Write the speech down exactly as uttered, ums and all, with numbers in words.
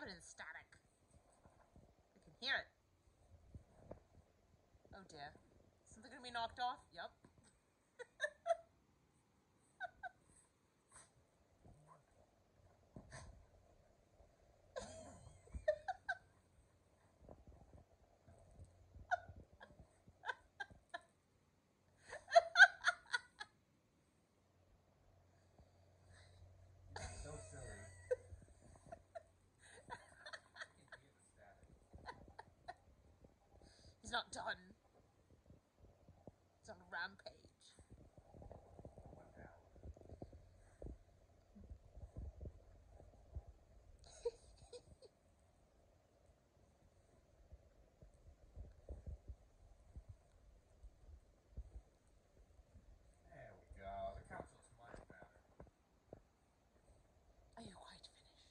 happening, static? I can hear it. Oh dear. Something gonna be knocked off? Yup. So silly. He's not done. He's on a rampage. There we go. The council's much better. Are you quite finished?